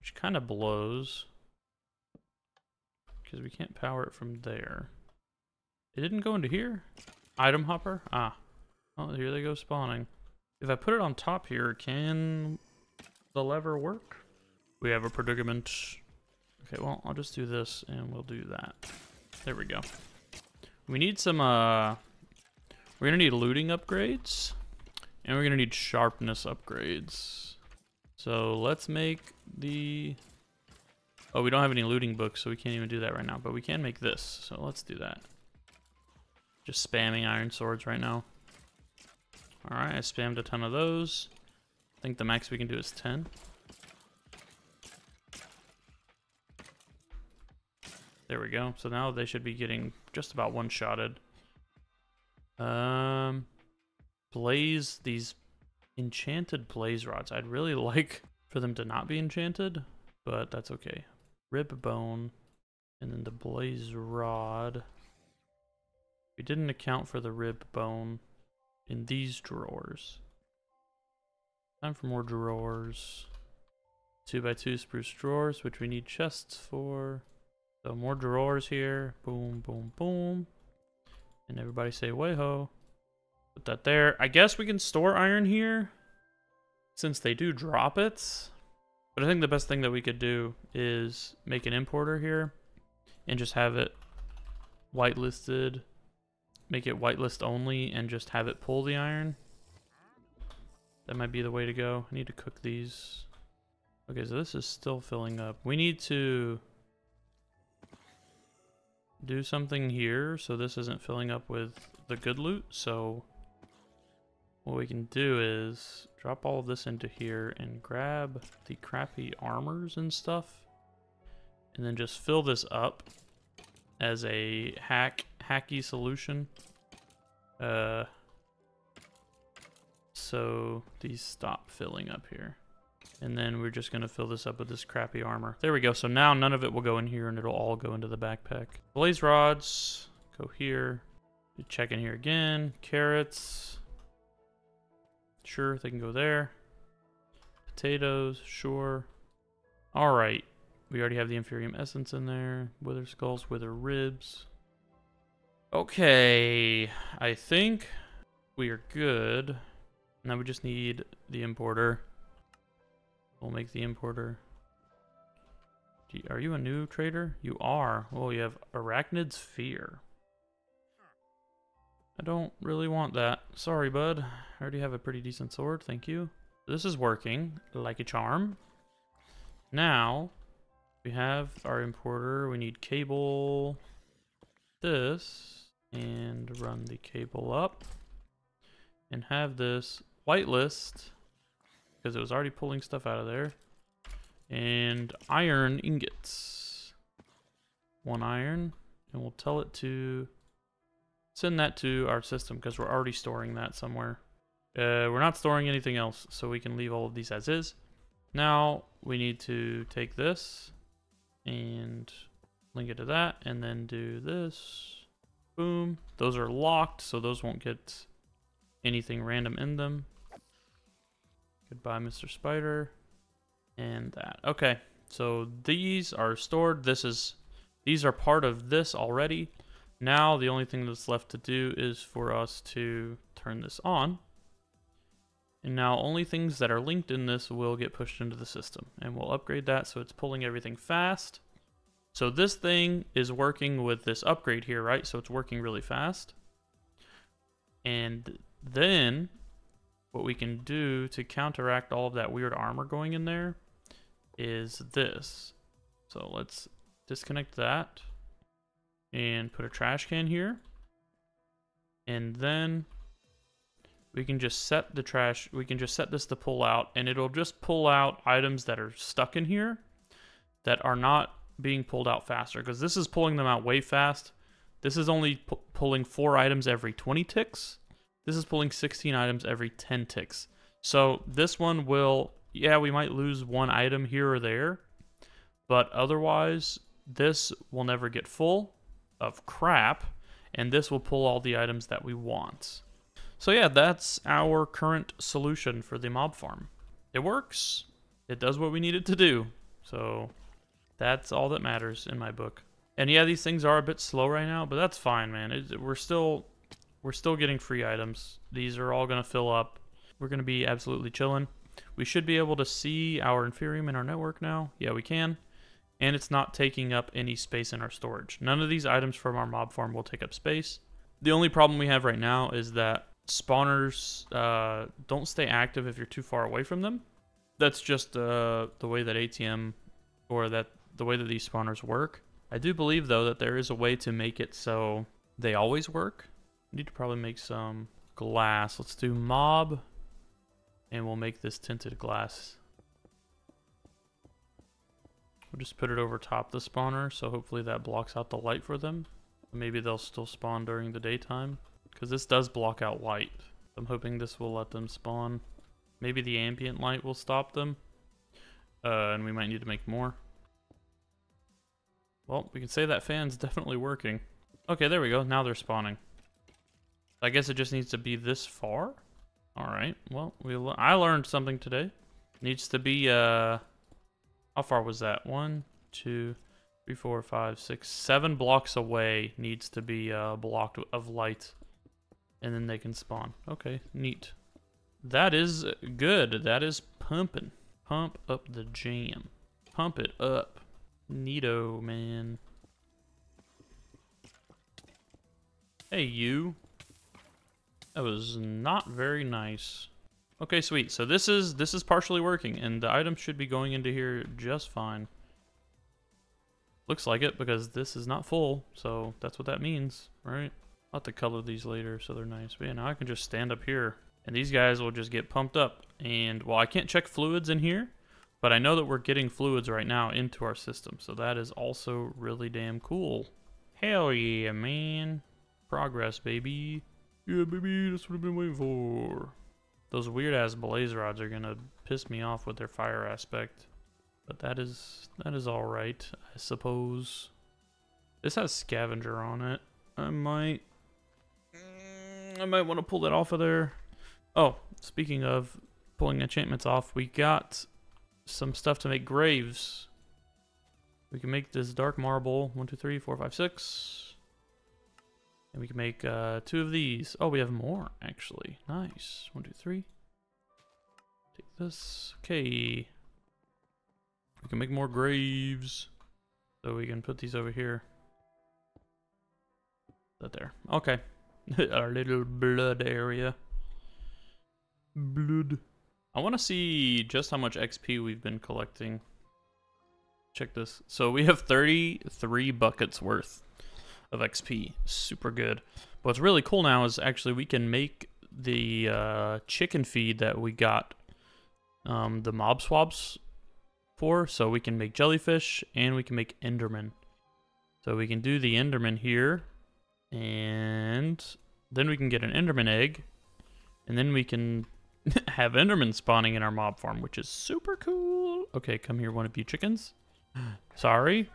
which kind of blows because we can't power it from there. It didn't go into here? Item hopper? Ah. Oh, here they go spawning. If I put it on top here, can the lever work? We have a predicament. Okay, well, I'll just do this and we'll do that. There we go. We need some, we're gonna need looting upgrades and we're gonna need sharpness upgrades. So let's make the, oh, we don't have any looting books, so we can't even do that right now, but we can make this. So let's do that. Just spamming iron swords right now. All right, I spammed a ton of those. I think the max we can do is 10. There we go. So now they should be getting just about one-shotted. Blaze, these enchanted blaze rods. I'd really like for them to not be enchanted, but that's okay. Rib bone, and then the blaze rod. We didn't account for the rib bone in these drawers. Time for more drawers. 2x2 spruce drawers, which we need chests for. So more drawers here. Boom, boom, boom. And everybody say way-ho. Put that there. I guess we can store iron here since they do drop it. But I think the best thing that we could do is make an importer here and just have it whitelisted. Make it whitelist only and just have it pull the iron. That might be the way to go. I need to cook these. Okay, so this is still filling up. We need to do something here so this isn't filling up with the good loot. So what we can do is drop all of this into here and grab the crappy armors and stuff and then just fill this up as a hacky solution. So these stop filling up here. And then we're just going to fill this up with this crappy armor. There we go. So now none of it will go in here and it'll all go into the backpack. Blaze rods go here. Check in here again. Carrots. Sure, they can go there. Potatoes, sure. All right. We already have the Inferium Essence in there. Wither skulls, wither ribs. Okay. I think we are good. Now we just need the importer. We'll make the importer. Are you a new trader? You are. Oh, you have Arachnid's Fear. I don't really want that. Sorry, bud. I already have a pretty decent sword. Thank you. This is working like a charm. Now, we have our importer. We need cable this and run the cable up and have this whitelist because it was already pulling stuff out of there. And iron ingots. 1 iron. And we'll tell it to send that to our system because we're already storing that somewhere. We're not storing anything else, so we can leave all of these as is. Now we need to take this and link it to that and then do this. Boom. Those are locked, so those won't get anything random in them. Goodbye, Mr. Spider. And that. Okay, so these are stored. These are part of this already. Now the only thing that's left to do is for us to turn this on. And now only things that are linked in this will get pushed into the system. And we'll upgrade that so it's pulling everything fast. So this thing is working with this upgrade here, right? So it's working really fast. And then what we can do to counteract all of that weird armor going in there is this. So let's disconnect that and put a trash can here. And then we can just set the trash, we can just set this to pull out, and it'll just pull out items that are stuck in here that are not being pulled out faster, because this is pulling them out way fast. This is only pulling 4 items every 20 ticks. This is pulling 16 items every 10 ticks. So this one will, yeah, we might lose 1 item here or there, but otherwise this will never get full of crap, and this will pull all the items that we want. So yeah, that's our current solution for the mob farm. It works. It does what we need it to do. So that's all that matters in my book. And yeah, these things are a bit slow right now, but that's fine, man. We're still getting free items. These are all gonna fill up. We're gonna be absolutely chilling. We should be able to see our Inferium in our network now. Yeah, we can. And it's not taking up any space in our storage. None of these items from our mob farm will take up space. The only problem we have right now is that spawners don't stay active if you're too far away from them. That's just the way that ATM, or the way that these spawners work. I do believe, though, that there is a way to make it so they always work. Need to probably make some glass. Let's do mob, and we'll make this tinted glass. We'll just put it over top the spawner, so hopefully that blocks out the light for them. Maybe they'll still spawn during the daytime, because this does block out light. I'm hoping this will let them spawn. Maybe the ambient light will stop them, and we might need to make more. Well, we can say that fan's definitely working. Okay, there we go. Now they're spawning. I guess it just needs to be this far. All right. Well, I learned something today. Needs to be how far was that? 1, 2, 3, 4, 5, 6, 7 blocks away needs to be blocked of light, and then they can spawn. Okay, neat. That is good. That is pumping. Pump up the jam. Pump it up. Neato, man. Hey, you. That was not very nice. Okay, sweet. So this is partially working, and the items should be going into here just fine. Looks like it, because this is not full, so that's what that means, right? I'll have to color these later so they're nice. But yeah, now I can just stand up here, and these guys will just get pumped up. And, well, I can't check fluids in here, but I know that we're getting fluids right now into our system, so that is also really damn cool. Hell yeah, man. Progress, baby. Yeah, baby, that's what I've been waiting for. Those weird-ass blaze rods are gonna piss me off with their fire aspect. But that is alright, I suppose. This has scavenger on it. I might want to pull that off of there. Oh, speaking of pulling enchantments off, we got some stuff to make graves. We can make this dark marble. 1, 2, 3, 4, 5, 6. And we can make 2 of these. Oh, we have more, actually. Nice. 1, 2, 3. Take this. Okay. We can make more graves. So we can put these over here. That there. Okay. Our little blood area. Blood. I want to see just how much XP we've been collecting. Check this. So we have 33 buckets worth of XP. Super good. But what's really cool now is actually we can make the chicken feed that we got the mob swabs for. So we can make jellyfish and we can make enderman. So we can do the enderman here, and then we can get an enderman egg, and then we can have enderman spawning in our mob farm, which is super cool. Okay, come here, one of you chickens. Sorry.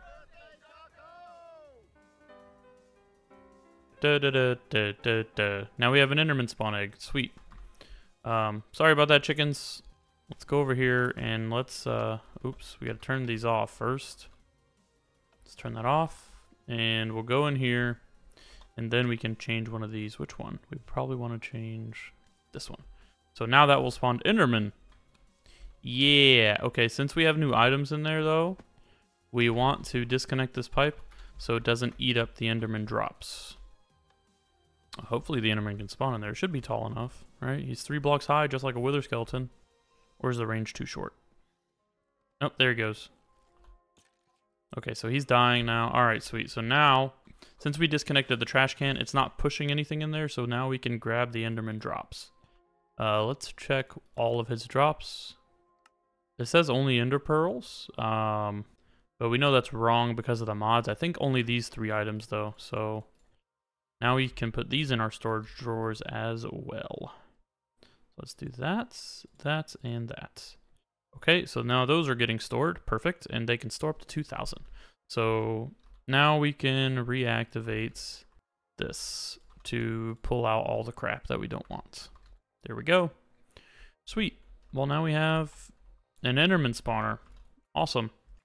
Now we have an enderman spawn egg. Sweet. Sorry about that, chickens. Let's go over here and let's oops, we gotta turn these off first. Let's turn that off, and we'll go in here, and then we can change one of these. Which one? We probably want to change this one. So now that will spawn enderman. Yeah. Okay, since we have new items in there though, we want to disconnect this pipe so it doesn't eat up the enderman drops. Hopefully the enderman can spawn in there. It should be tall enough, right? He's 3 blocks high, just like a wither skeleton. Or is the range too short? Nope, there he goes. Okay, so he's dying now. Alright, sweet. So now, since we disconnected the trash can, it's not pushing anything in there, so now we can grab the enderman drops. Let's check all of his drops. It says only ender pearls, but we know that's wrong because of the mods. I think only these 3 items, though, so now we can put these in our storage drawers as well. Let's do that, that, and that. Okay, so now those are getting stored. Perfect, and they can store up to 2,000. So now we can reactivate this to pull out all the crap that we don't want. There we go. Sweet. Well, now we have an enderman spawner. Awesome.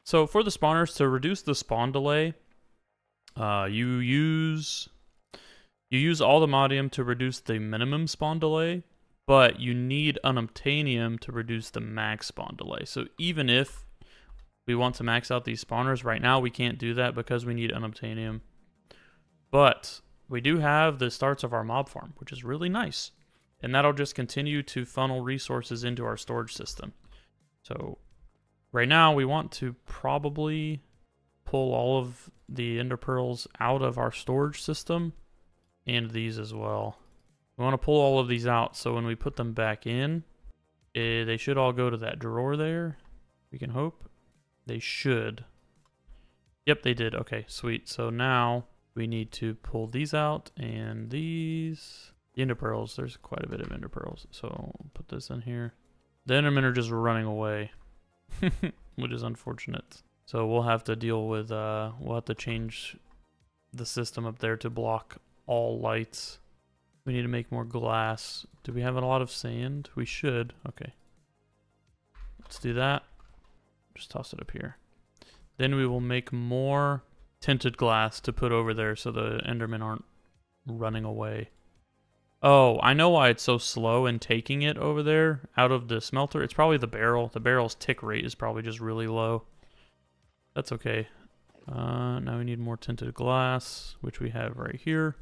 So for the spawners, to reduce the spawn delay, you use all the modium to reduce the minimum spawn delay, but you need unobtainium to reduce the max spawn delay. So even if we want to max out these spawners right now, we can't do that because we need unobtainium. But we do have the starts of our mob farm, which is really nice. And that'll just continue to funnel resources into our storage system. So right now we want to probably pull all of the ender pearls out of our storage system, and these as well. We want to pull all of these out so when we put them back in, they should all go to that drawer there. We can hope. They should. Yep, they did. Okay, sweet. So now we need to pull these out and these. The ender pearls, there's quite a bit of ender pearls. So we'll put this in here. The endermen are just running away, which is unfortunate. So we'll have to deal with, we'll have to change the system up there to block all lights. We need to make more glass. Do we have a lot of sand? We should. Okay. Let's do that. Just toss it up here. Then we will make more tinted glass to put over there so the endermen aren't running away. Oh, I know why it's so slow in taking it over there out of the smelter. It's probably the barrel. The barrel's tick rate is probably just really low. That's okay. Now we need more tinted glass, which we have right here.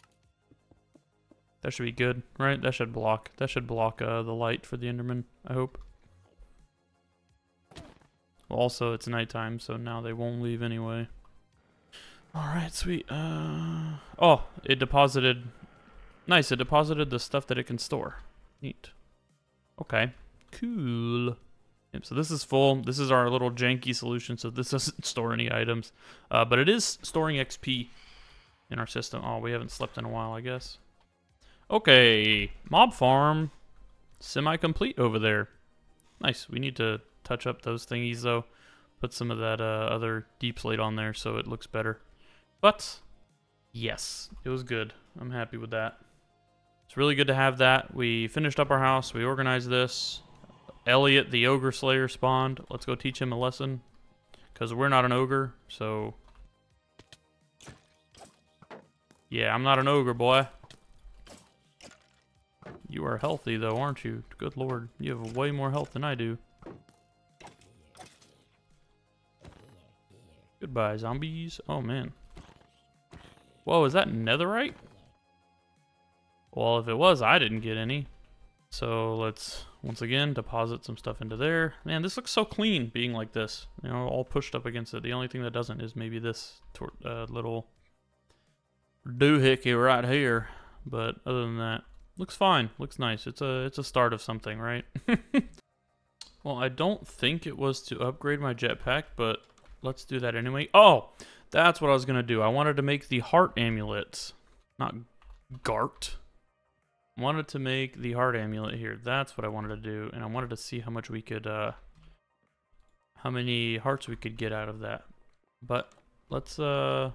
That should be good, right? That should block the light for the enderman, I hope. Well, also, it's nighttime, so now they won't leave anyway. Alright, sweet. Oh, it deposited... Nice, it deposited the stuff that it can store. Neat. Okay, cool. Yep, so this is full. This is our little janky solution, so this doesn't store any items. But it is storing XP in our system. Oh, we haven't slept in a while, I guess. Okay, mob farm. Semi-complete over there. Nice, we need to touch up those thingies, though. Put some of that other deep slate on there so it looks better. But, yes, it was good. I'm happy with that. It's really good to have that. We finished up our house. We organized this. Elliot, the ogre slayer, spawned. Let's go teach him a lesson. Because we're not an ogre, so... Yeah, I'm not an ogre, boy. You are healthy, though, aren't you? Good lord. You have way more health than I do. Goodbye, zombies. Oh, man. Whoa, is that netherite? Well, if it was, I didn't get any. So let's, once again, deposit some stuff into there. Man, this looks so clean being like this. You know, all pushed up against it. The only thing that doesn't is maybe this little doohickey right here. But other than that, looks fine. Looks nice. It's a start of something, right? Well, I don't think it was to upgrade my jetpack, but let's do that anyway. Oh, that's what I was going to do. I wanted to make the heart amulets. Not Gart. I wanted to make the heart amulet here. That's what I wanted to do. And I wanted to see how much we could, how many hearts we could get out of that. But let's upgrade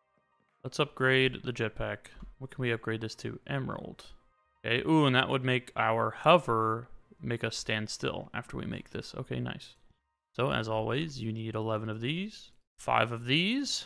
the jetpack. What can we upgrade this to? Emerald. Okay, ooh, and that would make our hover make us stand still after we make this. Okay, nice. So, as always, you need 11 of these, 5 of these,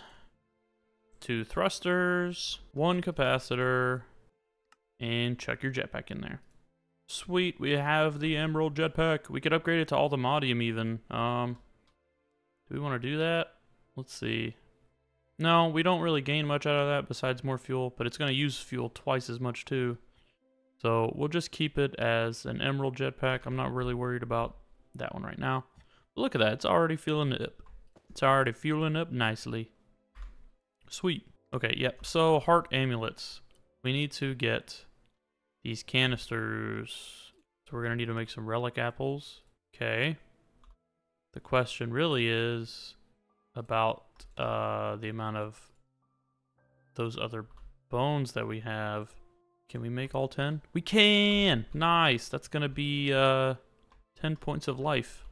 2 thrusters, 1 capacitor, and chuck your jetpack in there. Sweet, we have the emerald jetpack. We could upgrade it to all the modium even. Do we want to do that? Let's see. No, we don't really gain much out of that besides more fuel, but it's going to use fuel twice as much too. So we'll just keep it as an emerald jetpack. I'm not really worried about that one right now. But look at that, it's already fueling it up. It's already fueling up nicely. Sweet. Okay, yep, so heart amulets. We need to get these canisters. So we're going to need to make some relic apples. Okay. The question really is about the amount of those other bones that we have. Can we make all 10? We can! Nice! That's going to be 10 points of life.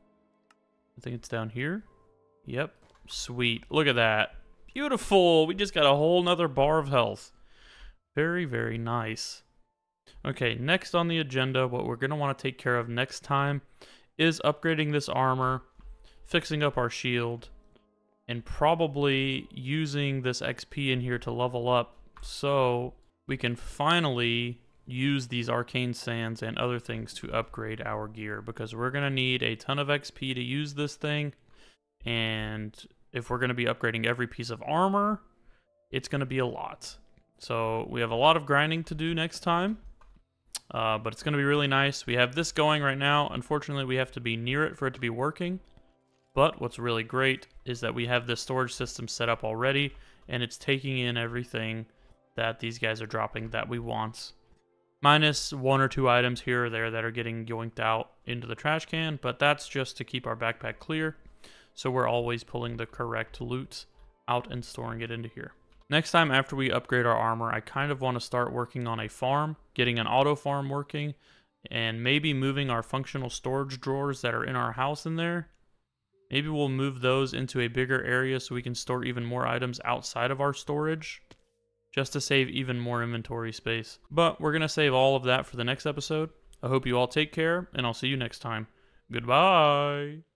I think it's down here. Yep. Sweet. Look at that. Beautiful! We just got a whole nother bar of health. Very, very nice. Okay, next on the agenda, what we're going to want to take care of next time is upgrading this armor fixing up our shield, and probably using this XP in here to level up so we can finally use these arcane sands and other things to upgrade our gear, because we're going to need a ton of XP to use this thing. And if we're going to be upgrading every piece of armor, it's going to be a lot. So we have a lot of grinding to do next time, but it's going to be really nice. We have this going right now. Unfortunately, we have to be near it for it to be working. But what's really great is that we have this storage system set up already, and it's taking in everything that these guys are dropping that we want. Minus 1 or 2 items here or there that are getting yoinked out into the trash can, but that's just to keep our backpack clear. So we're always pulling the correct loot out and storing it into here. Next time after we upgrade our armor, I kind of want to start working on a farm, getting an auto farm working, and maybe moving our functional storage drawers that are in our house in there. Maybe we'll move those into a bigger area so we can store even more items outside of our storage, just to save even more inventory space. But we're going to save all of that for the next episode. I hope you all take care, and I'll see you next time. Goodbye!